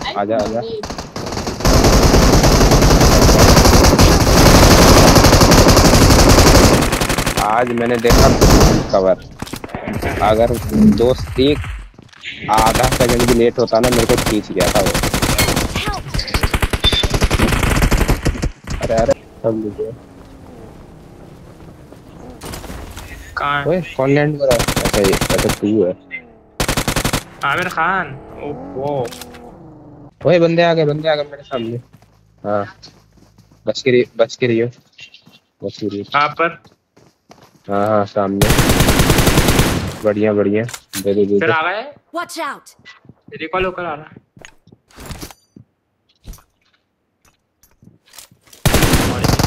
आजा आजा। आज मैंने देखा कवर, अगर दोस्त एक आधा सेकंड भी लेट होता ना, मेरे को खींच गया था वो। अरे अरे सब लीजिए। कहाँ ओए कौन लैंड कर रहा है? अच्छा ये अच्छा तू है। आमिर खान? ओहो ओए बंदे आ गए मेरे सामने। हाँ बच के रहियो बच के रहियो। कहाँ पर? हाँ हाँ सामने। बढ़िया बढ़िया। दे दे दे फिर दे। आ गए। Watch out! रिकॉल होकर आ रहा है। और इसी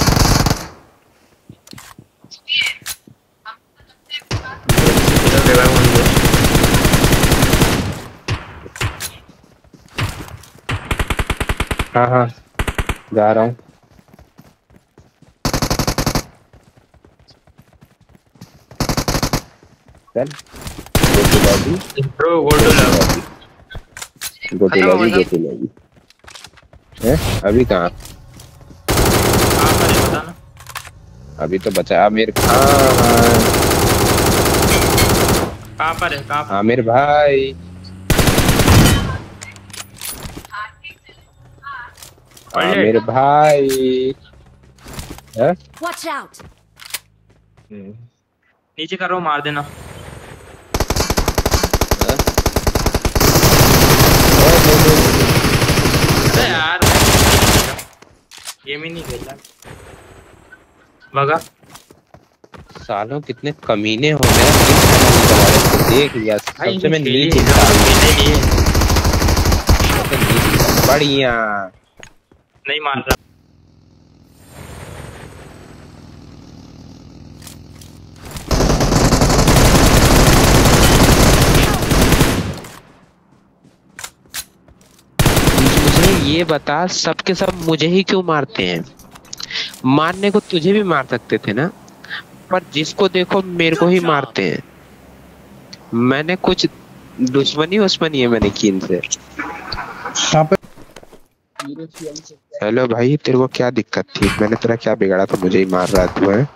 तरह रिवाइव होने दो। हाँ हाँ जा रहा हूँ। चल ब्रो गो टू लव। गोटी लगी है। अभी कहाँ? कहाँ पर है बताना। अभी तो बचा आमिर खान। कहाँ पर है? कहाँ पर? आमिर भाई आमिर भाई है? Watch out! नीचे करो मार देना। अरे यार गेम ही नहीं खेला। भगा। सालों कितने कमीने हो गए। देख लिया सबसे मैं नीचे बढ़िया नहीं मार रहा। मुझे ये बता, सबके सब मुझे ही क्यों मारते हैं? मारने को तुझे भी मार सकते थे ना, पर जिसको देखो मेरे को ही मारते हैं। मैंने कुछ दुश्मनी है मैंने की इनसे। हेलो भाई, तेरे को क्या दिक्कत थी? मैंने तेरा क्या बिगाड़ा था? मुझे ही मार रहा है तू है?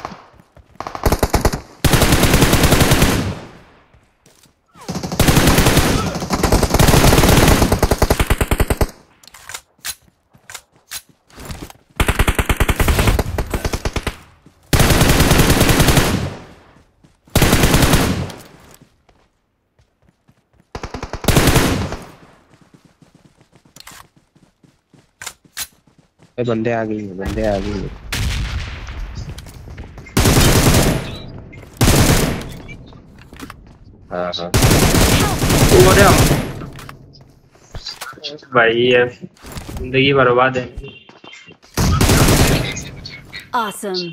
बंदे आ गए। हाँ हाँ भाई ये जिंदगी बर्बाद है। Awesome!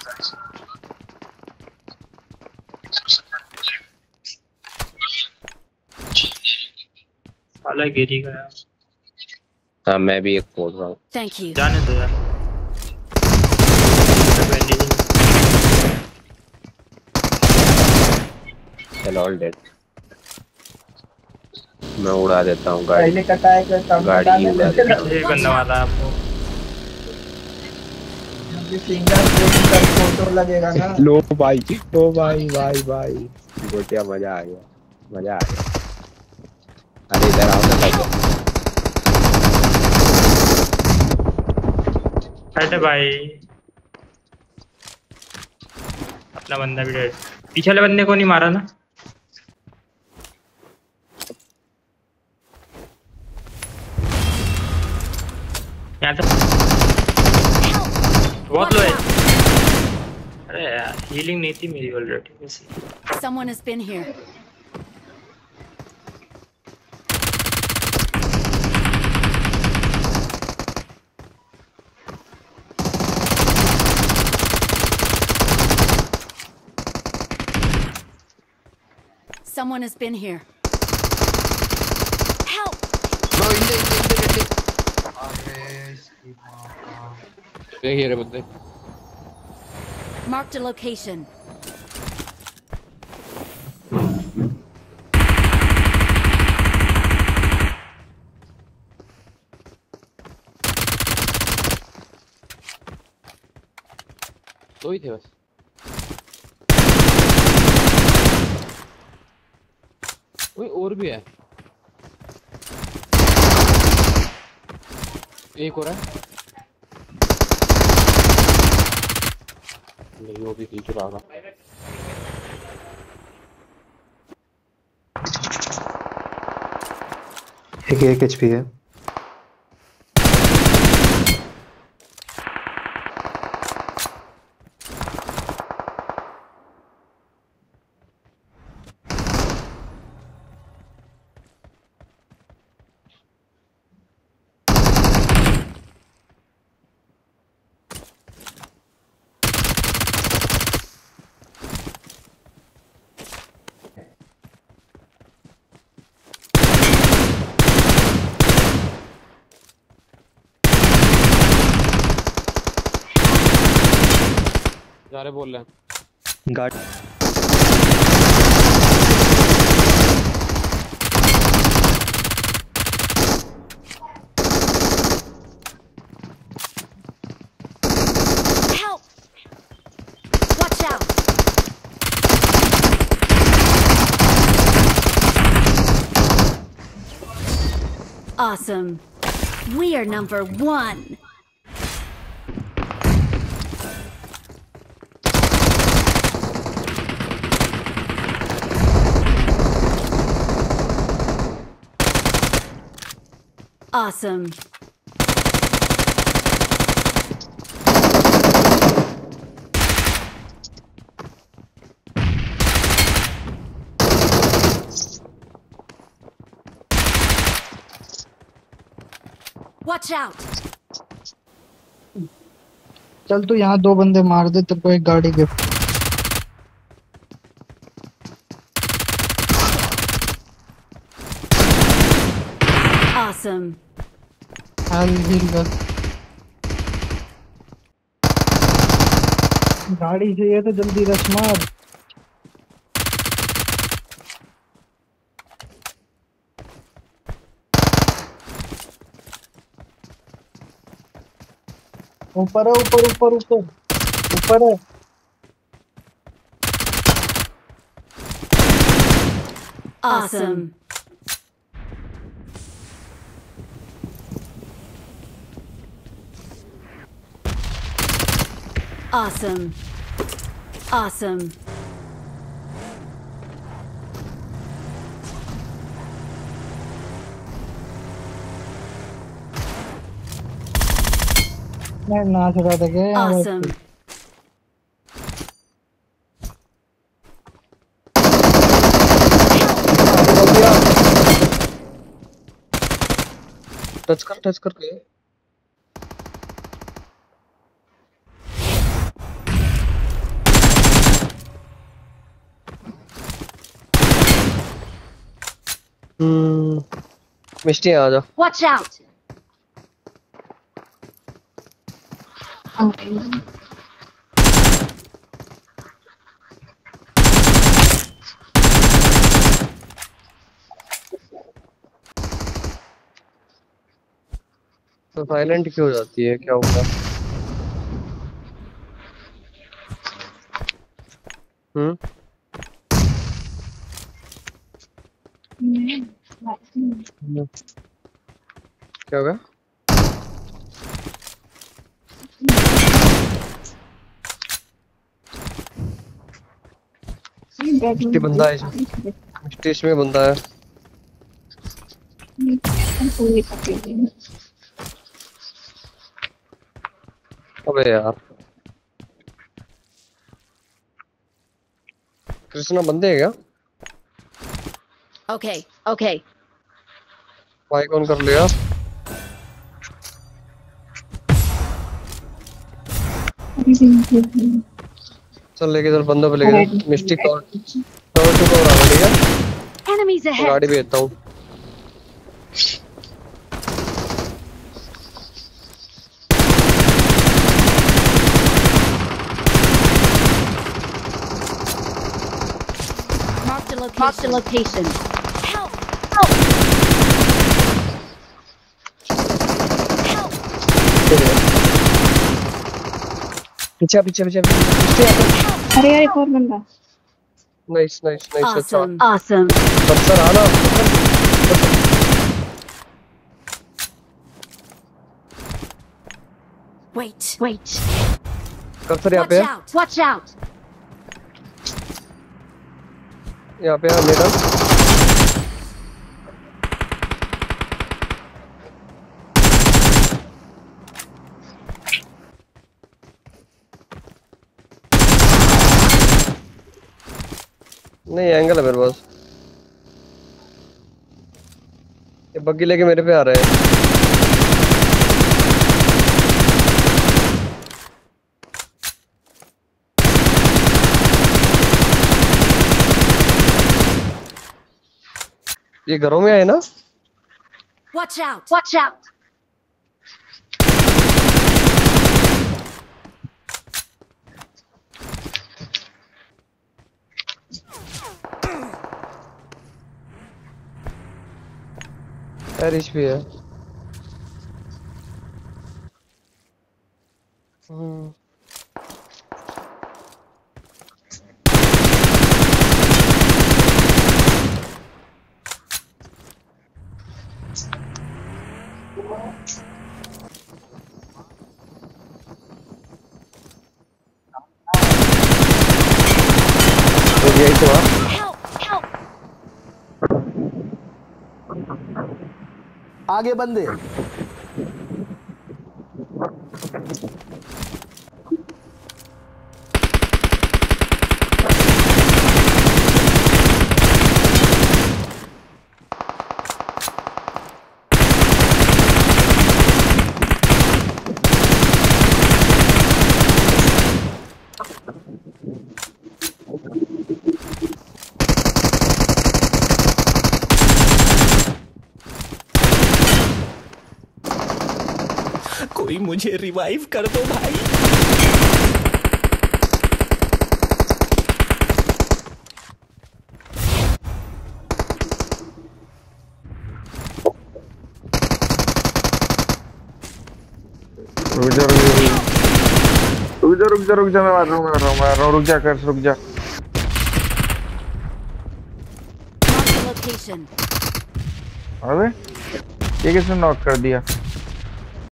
साला गिर ही गया। हाँ मैं भी एक बोल रहा हूँ। Thank you. जाने दो यार। चल ऑल डेड। मैं उड़ा देता हूँ गाड़ी। गाड़ी उड़ा देता हूँ। ये करने वाला है आपको। फोटो लगेगा ना। लो भाई ओ भाई गोटिया मजा आ गया। अरे इधर आओ ना भाई। अरे भाई अपना बंदा भी डेड। पीछे वाले बंदे को नहीं मारा ना? यहाँ तक बहुत लो है। अरे यार हीलिंग नहीं थी मेरी already. Someone has been here. Someone has been here. Help! Marked a location. दो ही थे बस। कोई और भी है, एक और है। नहीं वो भी पीछे भागा। एक एचपी है। जा रहे बोल रहे हैं। गाड़ी Help! Watch out! Awesome. We are number 1. Awesome. Watch out! चल तू यहाँ 2 बंदे मार दे, तेरे को एक गाड़ी गिफ्ट। Awesome. हील कर। गाड़ी चाहिए तो जल्दी रश मार। ऊपर है, ऊपर ऊपर ऊपर ऊपर है। Awesome. Awesome. Awesome. मैं नाच रहा था क्या यहाँ बैठ Awesome. के? टच करके मिस्टी आ जा। Watch out! तो साइलेंट क्यों हो जाती है, क्या होगा? हम्म क्या होगा? मिस्टी बंदा है, मिस्टी इसमें बंदा है। अबे यार कृष्णा बंदे है क्या? Okay, okay. भाई कौन कर लिया? चल लेके चल, बंदों पे लेके चल। मिस्टी कवर टू कवर आ गया, ठीक है? Enemies ahead. गाड़ी भेजता हूँ। Mark the location. Help! Help! Help! पीछे पीछे पीछे पीछे। अरे यार एक और बंदा। Nice nice nice. अच्छा Awesome. Awesome. सर आना। Wait. Wait. कर्सर यहाँ पे Watch है, out. Watch out. यहाँ पे है मेरा। नहीं एंगल है मेरे पास। ये बग्गी लेके मेरे पे आ रहे हैं। ये घरों में आए ना। Watch out. Watch out. पैरिश भी है। तो यही तो Help. Help. आगे बंदे। कोई मुझे रिवाइव कर दो भाई। रुक जा मैं मार रहा हूँ रुक जा कर रुक जा। Mark the location. अबे ये किसने नॉक कर दिया?